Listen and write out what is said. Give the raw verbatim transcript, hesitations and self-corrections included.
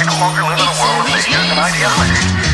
like to no longer live in a world of visions and ideology.